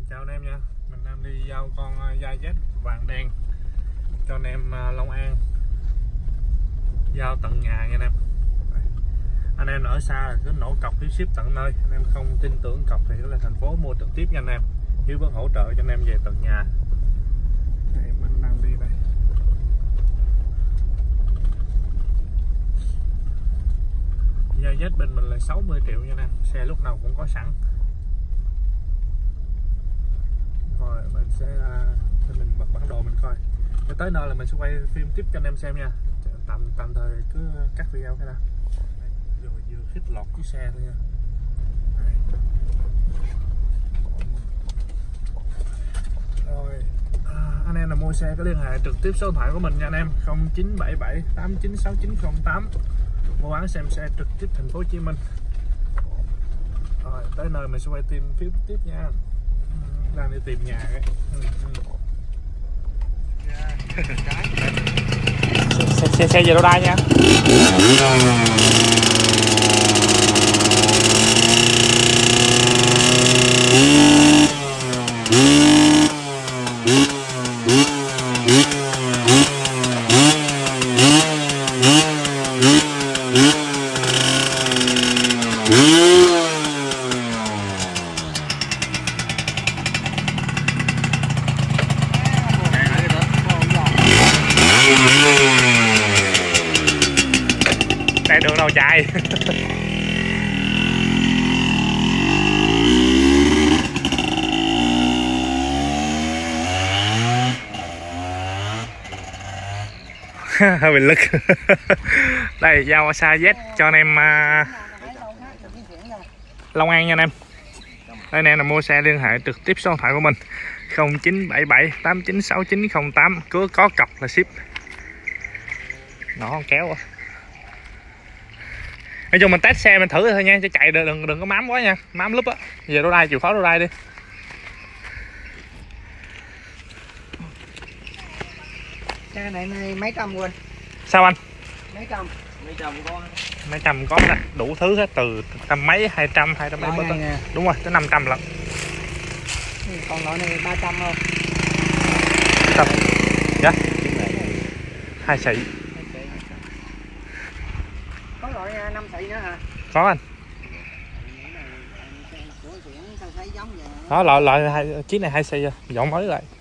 Chào anh em nha, mình đang đi giao con Gia vàng đen cho anh em Long An, giao tận nhà nha anh em. Anh em ở xa là cứ nổ cọc Hiếu ship tận nơi, anh em không tin tưởng cọc thì là thành phố mua trực tiếp nha anh em. Hiếu vẫn hỗ trợ cho anh em về tận nhà. Đây, mình đang đi đây. Gia bên mình là 60 triệu nha anh em, xe lúc nào cũng có sẵn. Rồi mình sẽ mình bật bản đồ mình coi. Để tới nơi là mình sẽ quay phim tiếp cho anh em xem nha. Tạm thời cứ cắt video cái đó. Vừa khích lọt chiếc xe thôi nha. Đây. Rồi anh em là mua xe có liên hệ trực tiếp số điện thoại của mình nha anh em, 0977 896908. Mua bán xem xe trực tiếp thành phố Hồ Chí Minh. Rồi tới nơi mình sẽ quay phim tiếp nha. Đang đi tìm nhà cái. Xe về đâu đây nha. Đây đường đâu chạy. Hơi bị lực. Đây giao xa Z cho anh em Long An nha anh em. Đây anh em là mua xe liên hệ trực tiếp số điện thoại của mình 0977 896908, cứ có cọc là ship. Nó kéo. Nói chung mình test xe mình thử thôi nha, cho chạy đừng có mám quá nha, mám lúc á. Giờ đâu đây chịu khó đâu đây đi. Xe này mấy trăm quên. Sao anh? Mấy trăm có. Mấy trăm có nè, đủ thứ hết, từ trăm mấy 200 mấy bớt. Đúng rồi, tới 500 lần. Còn loại này 300 không? Tập. Dạ. 2 xị. Có loại 5 xị nữa hả? Có anh. Đó loại chiếc này 2 xị rồi, dọn mới lại.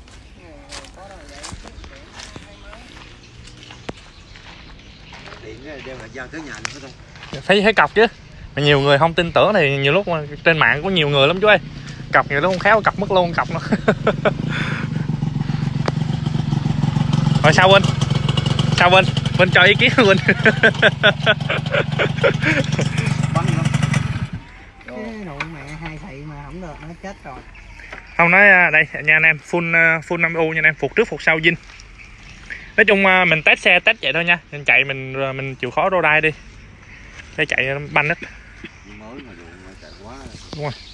Thấy cọc chứ. Mà nhiều người không tin tưởng thì nhiều lúc mà trên mạng có nhiều người lắm chú ơi. Cọc nhiều lúc không khéo cọc mất luôn cọc nó. Rồi sao Vinh? Sao Vinh? Vinh cho ý kiến Vinh. Cái nụ mẹ 2 xị mà không được nó chết rồi. Không nói đây nha anh em, full 5U nha anh em, phục trước phục sau zin. Nói chung mình test xe test vậy thôi nha, mình chạy mình chịu khó rô đai đi để chạy banh ít. Đúng rồi.